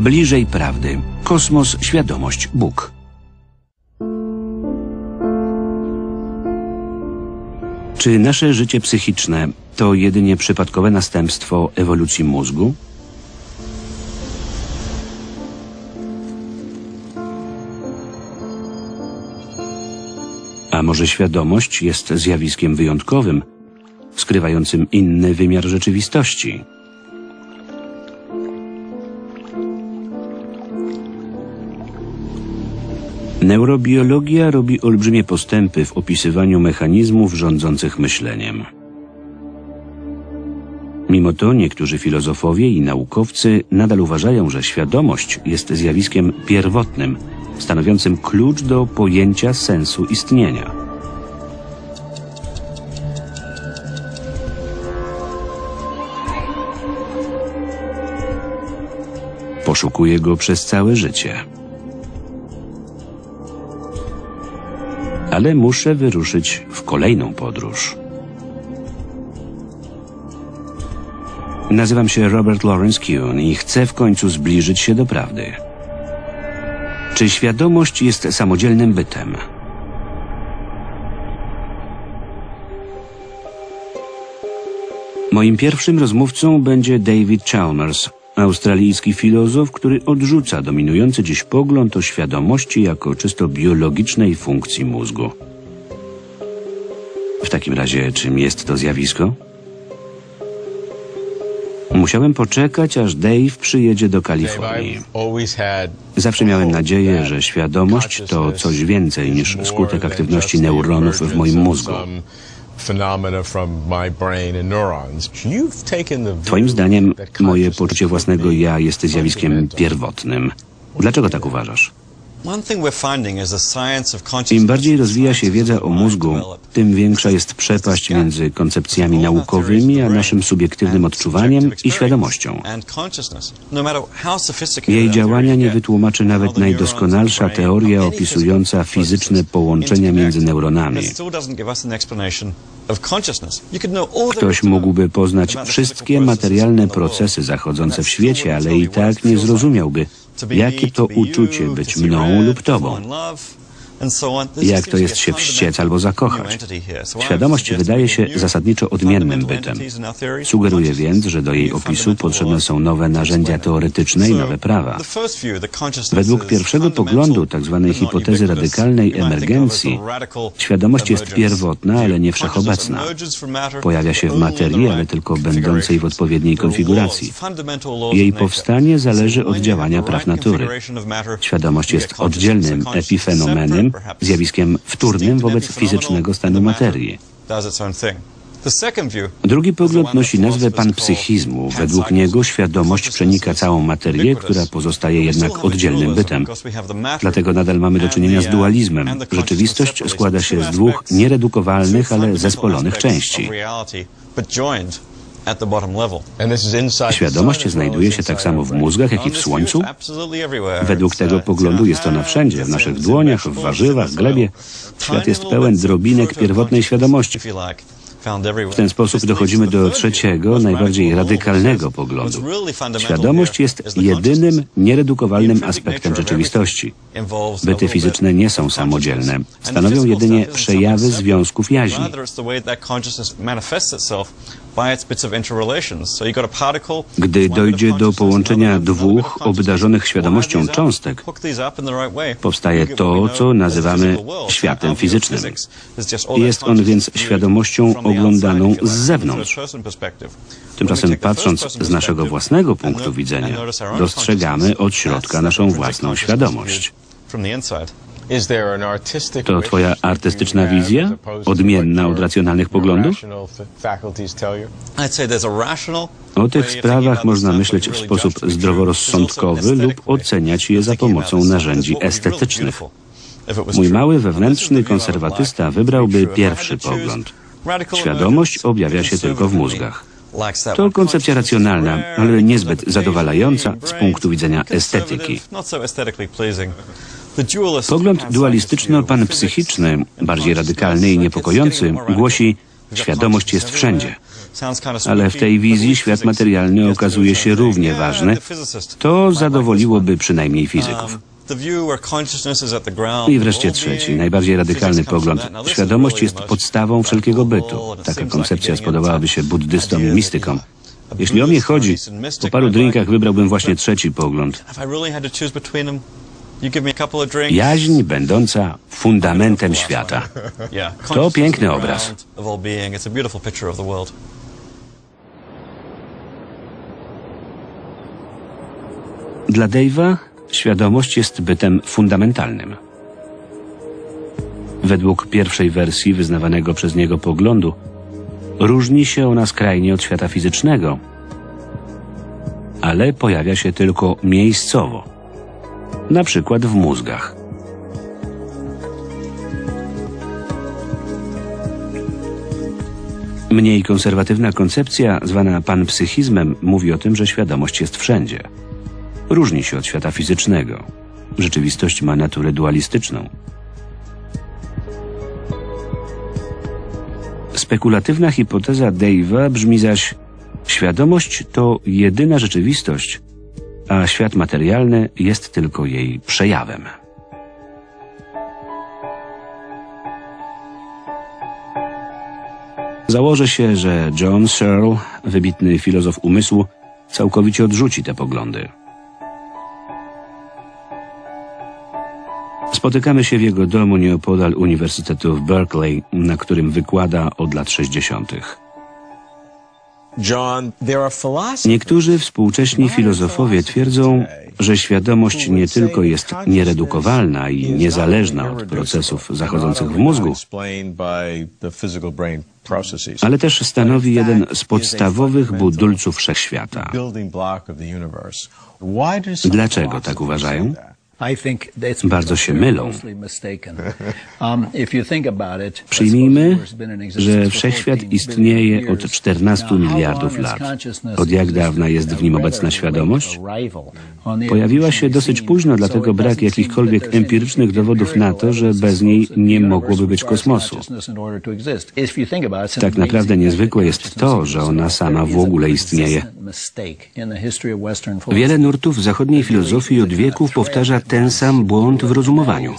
Bliżej prawdy. Kosmos, świadomość, Bóg. Czy nasze życie psychiczne to jedynie przypadkowe następstwo ewolucji mózgu? A może świadomość jest zjawiskiem wyjątkowym, skrywającym inny wymiar rzeczywistości? Neurobiologia robi olbrzymie postępy w opisywaniu mechanizmów rządzących myśleniem. Mimo to niektórzy filozofowie i naukowcy nadal uważają, że świadomość jest zjawiskiem pierwotnym, stanowiącym klucz do pojęcia sensu istnienia. Poszukuję go przez całe życie. Ale muszę wyruszyć w kolejną podróż. Nazywam się Robert Lawrence Kuhn i chcę w końcu zbliżyć się do prawdy. Czy świadomość jest samodzielnym bytem? Moim pierwszym rozmówcą będzie David Chalmers, australijski filozof, który odrzuca dominujący dziś pogląd o świadomości jako czysto biologicznej funkcji mózgu. W takim razie, czym jest to zjawisko? Musiałem poczekać, aż Dave przyjedzie do Kalifornii. Zawsze miałem nadzieję, że świadomość to coś więcej niż skutek aktywności neuronów w moim mózgu. Twoim zdaniem moje poczucie własnego ja jest zjawiskiem pierwotnym. Dlaczego tak uważasz? Im bardziej rozwija się wiedza o mózgu, tym większa jest przepaść między koncepcjami naukowymi a naszym subiektywnym odczuwaniem i świadomością. Jej działania nie wytłumaczy nawet najdoskonalsza teoria opisująca fizyczne połączenia między neuronami. Ktoś mógłby poznać wszystkie materialne procesy zachodzące w świecie, ale i tak nie zrozumiałby, jakie to uczucie być mną lub tobą. Jak to jest się wściec albo zakochać. Świadomość wydaje się zasadniczo odmiennym bytem. Sugeruje więc, że do jej opisu potrzebne są nowe narzędzia teoretyczne i nowe prawa. Według pierwszego poglądu tzw. hipotezy radykalnej emergencji, świadomość jest pierwotna, ale nie wszechobecna. Pojawia się w materii, ale tylko będącej w odpowiedniej konfiguracji. Jej powstanie zależy od działania praw natury. Świadomość jest oddzielnym epifenomenem, zjawiskiem wtórnym wobec fizycznego stanu materii. Drugi pogląd nosi nazwę panpsychizmu. Według niego świadomość przenika całą materię, która pozostaje jednak oddzielnym bytem. Dlatego nadal mamy do czynienia z dualizmem. Rzeczywistość składa się z dwóch nieredukowalnych, ale zespolonych części. Świadomość znajduje się tak samo w mózgach, jak i w Słońcu? Według tego poglądu jest ona wszędzie, w naszych dłoniach, w warzywach, glebie. Świat jest pełen drobinek pierwotnej świadomości. W ten sposób dochodzimy do trzeciego, najbardziej radykalnego poglądu. Świadomość jest jedynym nieredukowalnym aspektem rzeczywistości. Byty fizyczne nie są samodzielne. Stanowią jedynie przejawy związków jaźni. Gdy dojdzie do połączenia dwóch obdarzonych świadomością cząstek, powstaje to, co nazywamy światem fizycznym. Jest on więc świadomością oglądaną z zewnątrz. Tymczasem patrząc z naszego własnego punktu widzenia, dostrzegamy od środka naszą własną świadomość. To twoja artystyczna wizja? Odmienna od racjonalnych poglądów? O tych sprawach można myśleć w sposób zdroworozsądkowy lub oceniać je za pomocą narzędzi estetycznych. Mój mały wewnętrzny konserwatysta wybrałby pierwszy pogląd. Świadomość objawia się tylko w mózgach. To koncepcja racjonalna, ale niezbyt zadowalająca z punktu widzenia estetyki. Pogląd dualistyczno-panpsychiczny, bardziej radykalny i niepokojący, głosi: świadomość jest wszędzie. Ale w tej wizji świat materialny okazuje się równie ważny. To zadowoliłoby przynajmniej fizyków. I wreszcie trzeci, najbardziej radykalny pogląd. Świadomość jest podstawą wszelkiego bytu. Taka koncepcja spodobałaby się buddystom i mistykom. Jeśli o mnie chodzi, po paru drinkach wybrałbym właśnie trzeci pogląd. Jaźń będąca fundamentem świata. To piękny obraz. Dla Dave'a świadomość jest bytem fundamentalnym. Według pierwszej wersji wyznawanego przez niego poglądu różni się ona skrajnie od świata fizycznego, ale pojawia się tylko miejscowo, na przykład w mózgach. Mniej konserwatywna koncepcja, zwana panpsychizmem, mówi o tym, że świadomość jest wszędzie. Różni się od świata fizycznego. Rzeczywistość ma naturę dualistyczną. Spekulatywna hipoteza Dave'a brzmi zaś: świadomość to jedyna rzeczywistość, a świat materialny jest tylko jej przejawem. Założę się, że John Searle, wybitny filozof umysłu, całkowicie odrzuci te poglądy. Spotykamy się w jego domu nieopodal Uniwersytetu w Berkeley, na którym wykłada od lat 60. Niektórzy współcześni filozofowie twierdzą, że świadomość nie tylko jest nieredukowalna i niezależna od procesów zachodzących w mózgu, ale też stanowi jeden z podstawowych budulców wszechświata. Dlaczego tak uważają? Bardzo się mylą. Przyjmijmy, że wszechświat istnieje od 14 miliardów lat. Od jak dawna jest w nim obecna świadomość? Pojawiła się dosyć późno, dlatego brak jakichkolwiek empirycznych dowodów na to, że bez niej nie mogłoby być kosmosu. Tak naprawdę niezwykłe jest to, że ona sama w ogóle istnieje. Wiele nurtów zachodniej filozofii od wieków powtarza ten sam błąd w rozumowaniu.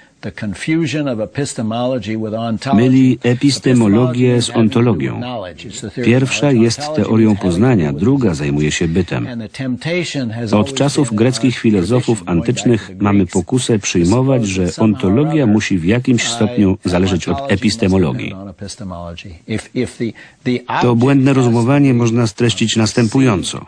Myli epistemologię z ontologią. Pierwsza jest teorią poznania, druga zajmuje się bytem. Od czasów greckich filozofów antycznych mamy pokusę przyjmować, że ontologia musi w jakimś stopniu zależeć od epistemologii. To błędne rozumowanie można streścić następująco.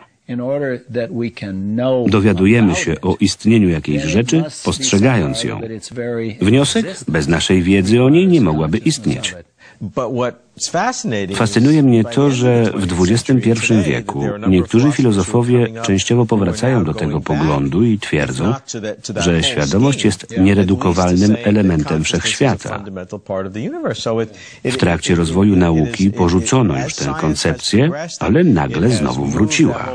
Dowiadujemy się o istnieniu jakiejś rzeczy, postrzegając ją. Wniosek? Bez naszej wiedzy o niej nie mogłaby istnieć. Fascynuje mnie to, że w XXI wieku niektórzy filozofowie częściowo powracają do tego poglądu i twierdzą, że świadomość jest nieredukowalnym elementem wszechświata. W trakcie rozwoju nauki porzucono już tę koncepcję, ale nagle znowu wróciła.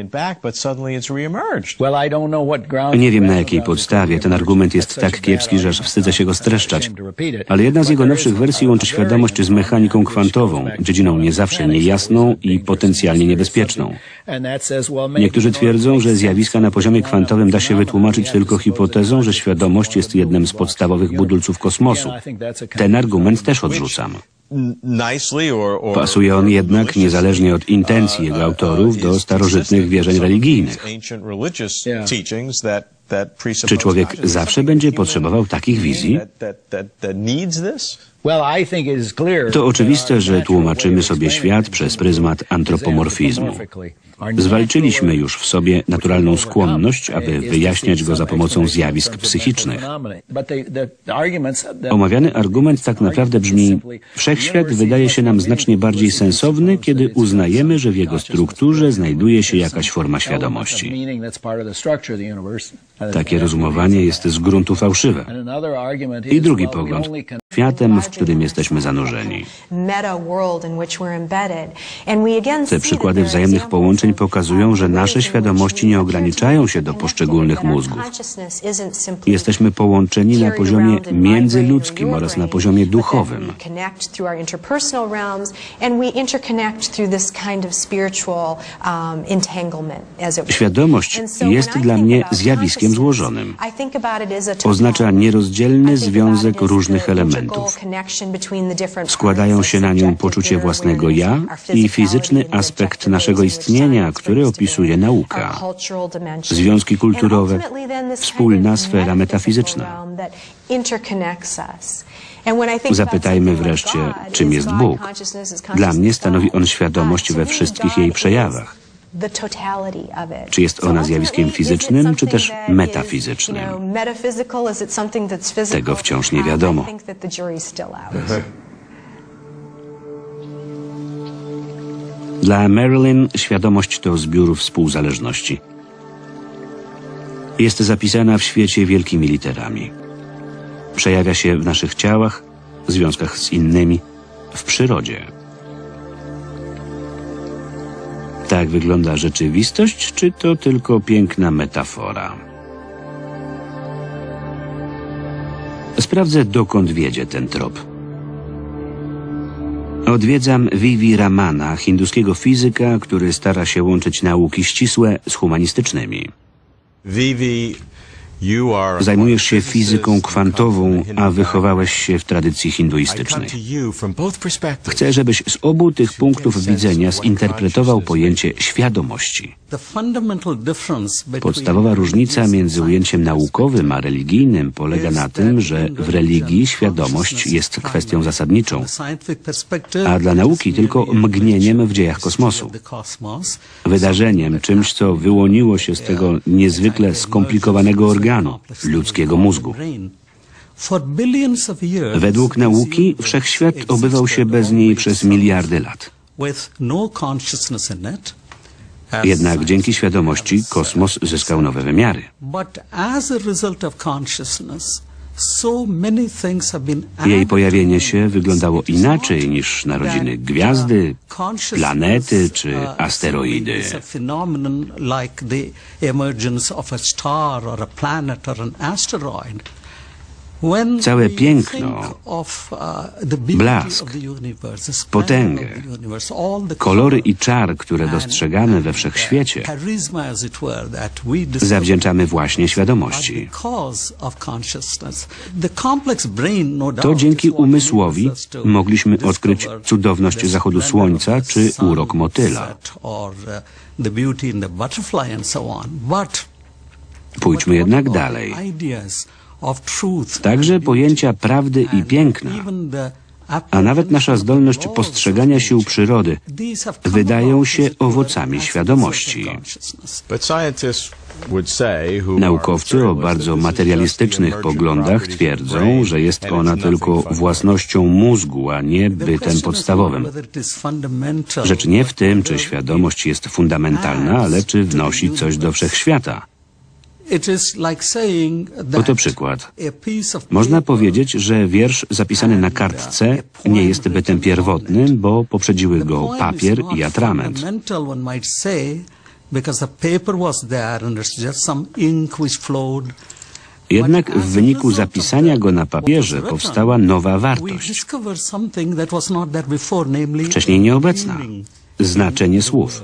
Nie wiem, na jakiej podstawie ten argument jest tak kiepski, że aż wstydzę się go streszczać, ale jedna z jego nowszych wersji łączy świadomość z mechaniką kwantową, dziedziną nie zawsze niejasną i potencjalnie niebezpieczną. Niektórzy twierdzą, że zjawiska na poziomie kwantowym da się wytłumaczyć tylko hipotezą, że świadomość jest jednym z podstawowych budulców kosmosu. Ten argument też odrzucam. Pasuje on jednak, niezależnie od intencji jego autorów, do starożytnych wierzeń religijnych. Czy człowiek zawsze będzie potrzebował takich wizji? To oczywiste, że tłumaczymy sobie świat przez pryzmat antropomorfizmu. Zwalczyliśmy już w sobie naturalną skłonność, aby wyjaśniać go za pomocą zjawisk psychicznych. Omawiany argument tak naprawdę brzmi: wszechświat wydaje się nam znacznie bardziej sensowny, kiedy uznajemy, że w jego strukturze znajduje się jakaś forma świadomości. Takie rozumowanie jest z gruntu fałszywe. I drugi pogląd. światem, w którym jesteśmy zanurzeni. Te przykłady wzajemnych połączeń pokazują, że nasze świadomości nie ograniczają się do poszczególnych mózgów. Jesteśmy połączeni na poziomie międzyludzkim oraz na poziomie duchowym. Świadomość jest dla mnie zjawiskiem złożonym. Oznacza nierozdzielny związek różnych elementów. Składają się na nią poczucie własnego ja i fizyczny aspekt naszego istnienia, który opisuje nauka. Związki kulturowe, wspólna sfera metafizyczna. Zapytajmy wreszcie, czym jest Bóg. Dla mnie stanowi on świadomość we wszystkich jej przejawach. Czy jest ona zjawiskiem fizycznym, czy też metafizycznym? Tego wciąż nie wiadomo. Dla Marilyn świadomość to zbiór współzależności. Jest zapisana w świecie wielkimi literami. Przejawia się w naszych ciałach, związkach z innymi, w przyrodzie. Tak wygląda rzeczywistość, czy to tylko piękna metafora? Sprawdzę, dokąd wiedzie ten trop. Odwiedzam V.V. Ramana, hinduskiego fizyka, który stara się łączyć nauki ścisłe z humanistycznymi. Zajmujesz się fizyką kwantową, a wychowałeś się w tradycji hinduistycznej. Chcę, żebyś z obu tych punktów widzenia zinterpretował pojęcie świadomości. Podstawowa różnica między ujęciem naukowym a religijnym polega na tym, że w religii świadomość jest kwestią zasadniczą, a dla nauki tylko mgnieniem w dziejach kosmosu. Wydarzeniem, czymś, co wyłoniło się z tego niezwykle skomplikowanego organu, ludzkiego mózgu. Według nauki wszechświat obywał się bez niej przez miliardy lat. Jednak dzięki świadomości kosmos zyskał nowe wymiary. Jej pojawienie się wyglądało inaczej niż narodziny gwiazdy, planety czy asteroidy. Całe piękno, blask, potęgę, kolory i czar, które dostrzegamy we wszechświecie, zawdzięczamy właśnie świadomości. To dzięki umysłowi mogliśmy odkryć cudowność zachodu słońca czy urok motyla. Pójdźmy jednak dalej. Także pojęcia prawdy i piękna, a nawet nasza zdolność postrzegania sił przyrody wydają się owocami świadomości. Naukowcy o bardzo materialistycznych poglądach twierdzą, że jest ona tylko własnością mózgu, a nie bytem podstawowym. Rzecz nie w tym, czy świadomość jest fundamentalna, ale czy wnosi coś do wszechświata. Oto przykład. Można powiedzieć, że wiersz zapisany na kartce nie jest bytem pierwotnym, bo poprzedziły go papier i atrament. Jednak w wyniku zapisania go na papierze powstała nowa wartość, wcześniej nieobecna, znaczenie słów.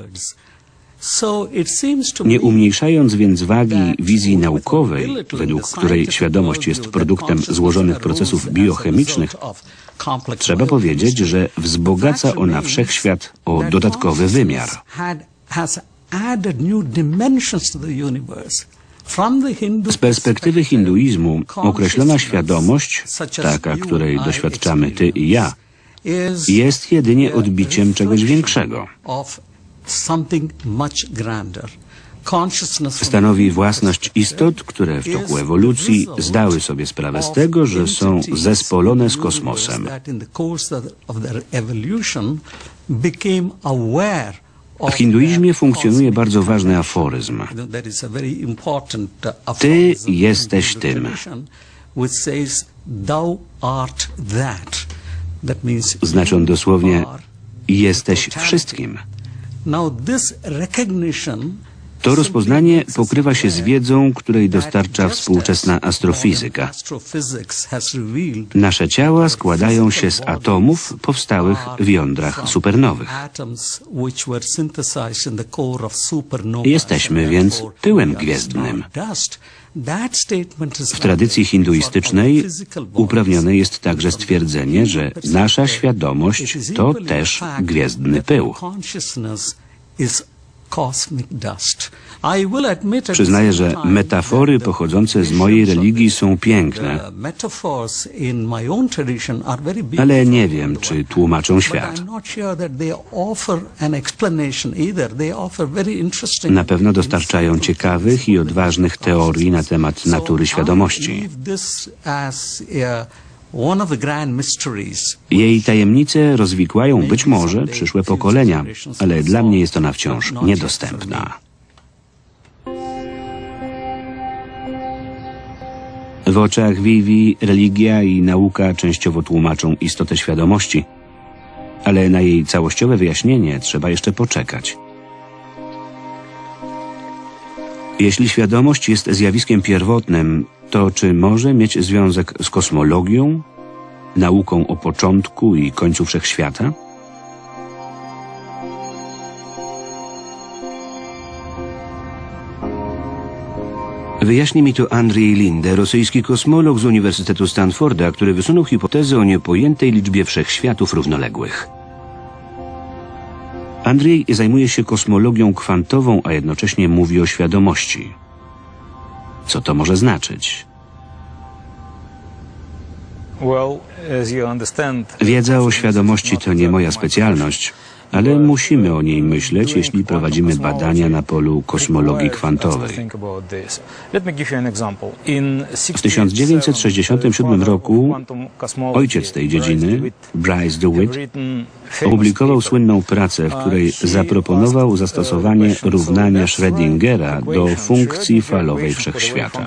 Nie umniejszając więc wagi wizji naukowej, według której świadomość jest produktem złożonych procesów biochemicznych, trzeba powiedzieć, że wzbogaca ona wszechświat o dodatkowy wymiar. Z perspektywy hinduizmu określona świadomość, taka, której doświadczamy ty i ja, jest jedynie odbiciem czegoś większego. Stanowi własność istot, które w toku ewolucji zdały sobie sprawę z tego, że są zespolone z kosmosem. W hinduizmie funkcjonuje bardzo ważny aforyzm. Ty jesteś tym. Znaczy on dosłownie jesteś wszystkim. To rozpoznanie pokrywa się z wiedzą, której dostarcza współczesna astrofizyka. Nasze ciała składają się z atomów powstałych w jądrach supernowych. Jesteśmy więc pyłem gwiezdnym. W tradycji hinduistycznej uprawnione jest także stwierdzenie, że nasza świadomość to też gwiezdny pył. Przyznaję, że metafory pochodzące z mojej religii są piękne, ale nie wiem, czy tłumaczą świat. Na pewno dostarczają ciekawych i odważnych teorii na temat natury świadomości. Jej tajemnice rozwikłają być może przyszłe pokolenia, ale dla mnie jest ona wciąż niedostępna. W oczach Vivi religia i nauka częściowo tłumaczą istotę świadomości, ale na jej całościowe wyjaśnienie trzeba jeszcze poczekać. Jeśli świadomość jest zjawiskiem pierwotnym, to czy może mieć związek z kosmologią, nauką o początku i końcu wszechświata? Wyjaśni mi to Andrzej Linde, rosyjski kosmolog z Uniwersytetu Stanforda, który wysunął hipotezę o niepojętej liczbie wszechświatów równoległych. Andrzej zajmuje się kosmologią kwantową, a jednocześnie mówi o świadomości. Co to może znaczyć? Wiedza o świadomości to nie moja specjalność, ale musimy o niej myśleć, jeśli prowadzimy badania na polu kosmologii kwantowej. W 1967 roku ojciec tej dziedziny, Bryce DeWitt, opublikował słynną pracę, w której zaproponował zastosowanie równania Schrödingera do funkcji falowej wszechświata.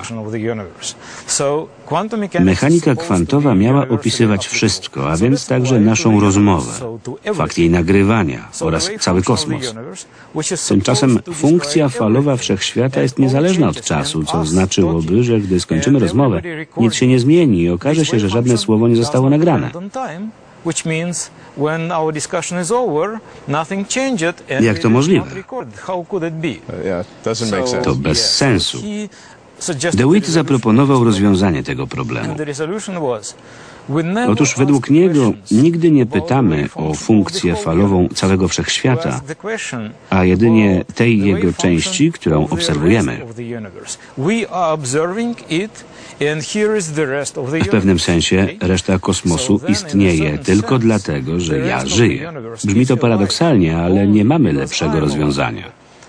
Mechanika kwantowa miała opisywać wszystko, a więc także naszą rozmowę, fakt jej nagrywania oraz cały kosmos. Tymczasem funkcja falowa wszechświata jest niezależna od czasu, co znaczyłoby, że gdy skończymy rozmowę, nic się nie zmieni i okaże się, że żadne słowo nie zostało nagrane. Jak to możliwe? To bez sensu. DeWitt zaproponował rozwiązanie tego problemu. Otóż według niego nigdy nie pytamy o funkcję falową całego wszechświata, a jedynie tej jego części, którą obserwujemy. W pewnym sensie reszta kosmosu istnieje tylko dlatego, że ja żyję. Brzmi to paradoksalnie, ale nie mamy lepszego rozwiązania.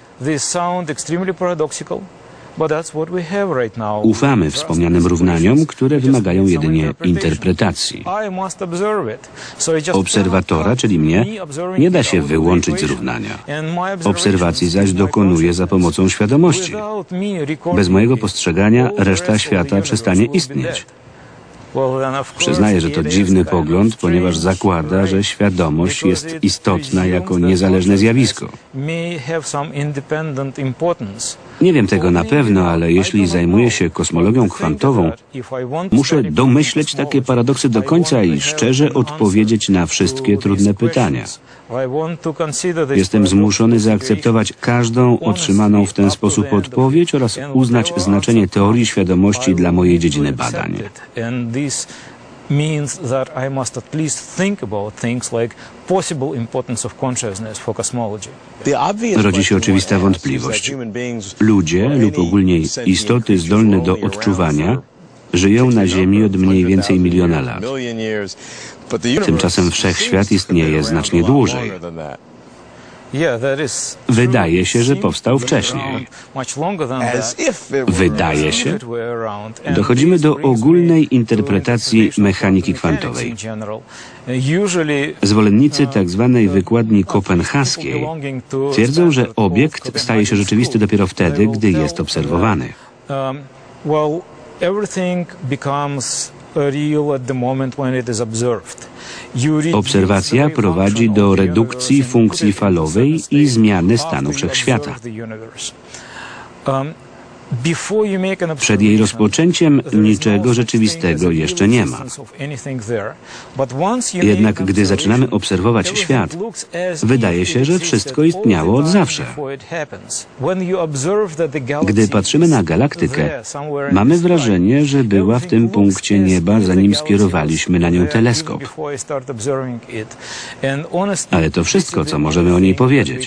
Ufamy wspomnianym równaniom, które wymagają jedynie interpretacji. Obserwatora, czyli mnie, nie da się wyłączyć z równania. Obserwacji zaś dokonuje za pomocą świadomości. Bez mojego postrzegania reszta świata przestanie istnieć. Przyznaję, że to dziwny pogląd, ponieważ zakłada, że świadomość jest istotna jako niezależne zjawisko. Nie wiem tego na pewno, ale jeśli zajmuję się kosmologią kwantową, muszę domyśleć takie paradoksy do końca i szczerze odpowiedzieć na wszystkie trudne pytania. Jestem zmuszony zaakceptować każdą otrzymaną w ten sposób odpowiedź oraz uznać znaczenie teorii świadomości dla mojej dziedziny badań. Means that I must at least think about things like possible importance of consciousness for cosmology. Rodzi się oczywista wątpliwość. Ludzie lub ogólnie istoty zdolne do odczuwania żyją na Ziemi od mniej więcej miliona lat. Tymczasem wszechświat istnieje znacznie dłużej. Wydaje się, że powstał wcześniej. Wydaje się? Dochodzimy do ogólnej interpretacji mechaniki kwantowej. Zwolennicy tzw. wykładni kopenhaskiej twierdzą, że obiekt staje się rzeczywisty dopiero wtedy, gdy jest obserwowany. Obserwacja prowadzi do redukcji funkcji falowej i zmiany stanu wszechświata. Przed jej rozpoczęciem niczego rzeczywistego jeszcze nie ma. Jednak gdy zaczynamy obserwować świat, wydaje się, że wszystko istniało od zawsze. Gdy patrzymy na galaktykę, mamy wrażenie, że była w tym punkcie nieba, zanim skierowaliśmy na nią teleskop. Ale to wszystko, co możemy o niej powiedzieć.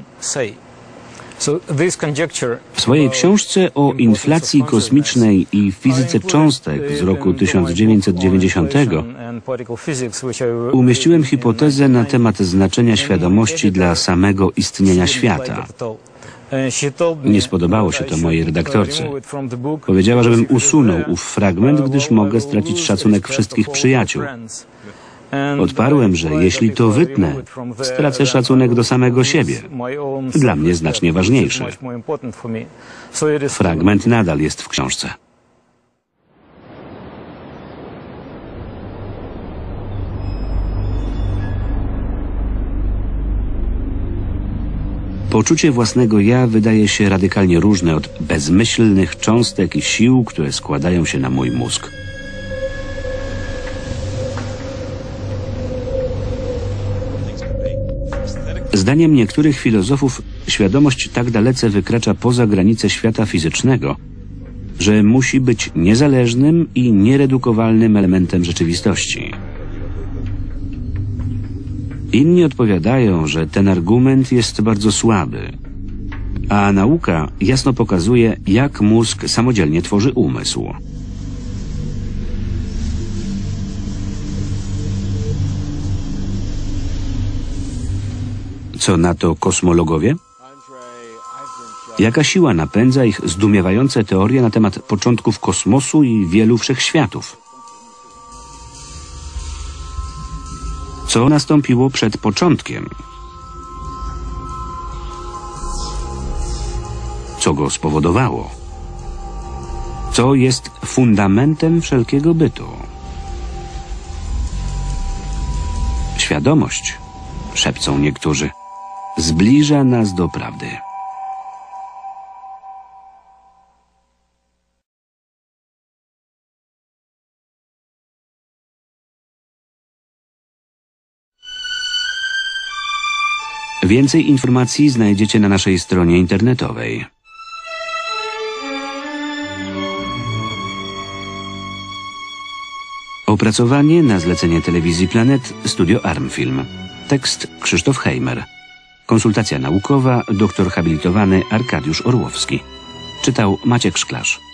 W swojej książce o inflacji kosmicznej i fizyce cząstek z roku 1990 umieściłem hipotezę na temat znaczenia świadomości dla samego istnienia świata. Nie spodobało się to mojej redaktorce. Powiedziała, żebym usunął ów fragment, gdyż mogę stracić szacunek wszystkich przyjaciół. Odparłem, że jeśli to wytnę, stracę szacunek do samego siebie. Dla mnie znacznie ważniejszy. Fragment nadal jest w książce. Poczucie własnego ja wydaje się radykalnie różne od bezmyślnych cząstek i sił, które składają się na mój mózg. Zdaniem niektórych filozofów świadomość tak dalece wykracza poza granice świata fizycznego, że musi być niezależnym i nieredukowalnym elementem rzeczywistości. Inni odpowiadają, że ten argument jest bardzo słaby, a nauka jasno pokazuje, jak mózg samodzielnie tworzy umysł. Co na to kosmologowie? Jaka siła napędza ich zdumiewające teorie na temat początków kosmosu i wielu wszechświatów? Co nastąpiło przed początkiem? Co go spowodowało? Co jest fundamentem wszelkiego bytu? Świadomość, szepcą niektórzy, zbliża nas do prawdy. Więcej informacji znajdziecie na naszej stronie internetowej. Opracowanie na zlecenie Telewizji Planet Studio Armfilm. Tekst Krzysztof Heimer. Konsultacja naukowa dr habilitowany Arkadiusz Orłowski. Czytał Maciek Szklarz.